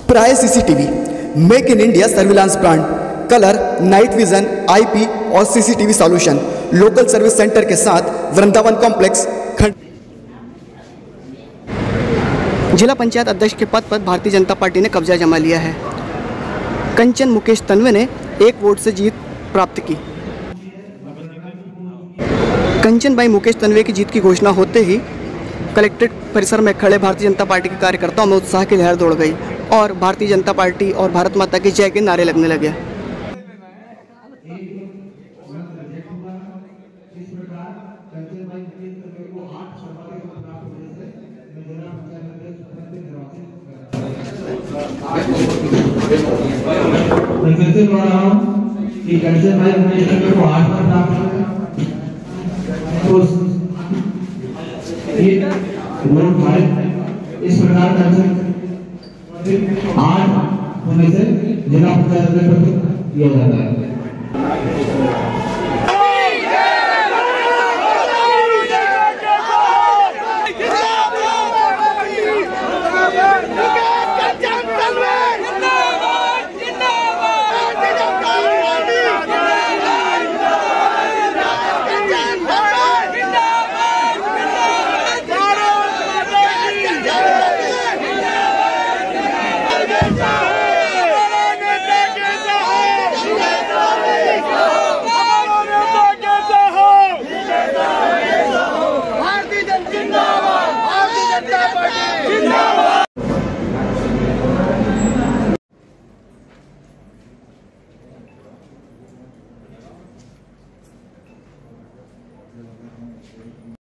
प्राय CCTV, make in India surveillance brand, colour, night vision, IP और CCTV solution, local service centre के साथ Vrindavan complex जिला पंचायत अध्यक्ष के पद पर भारतीय जनता पार्टी ने कब्जा जमा लिया है। कंचन मुकेश तन्वे ने 1 वोट से जीत प्राप्त की। कंचन बाई मुकेश तन्वे की जीत की घोषणा होते ही कलेक्ट्रेट परिसर में खड़े भारतीय जनता पार्टी के कार्यकर्ताओं में उत्साह की लहर दौड़ गई और भारतीय जनता पार्टी और भारत माता की जय के नारे लगने लगे। कि कैसे भाई मिनिस्टर को 8 पर प्राप्त तो ये वोट भारत इस प्रकार का 8 होने से जिला पंचायत किया जाता है।